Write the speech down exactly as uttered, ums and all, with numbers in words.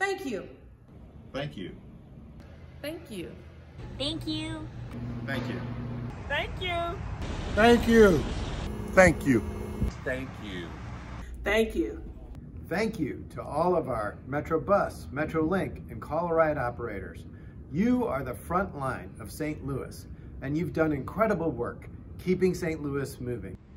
Thank you. Thank you. Thank you. Thank you. Thank you. Thank you. Thank you. Thank you. Thank you. Thank you. Thank you to all of our Metro Bus, Metrolink, and Call-A-Ride operators. You are the front line of Saint Louis, and you've done incredible work keeping Saint Louis moving.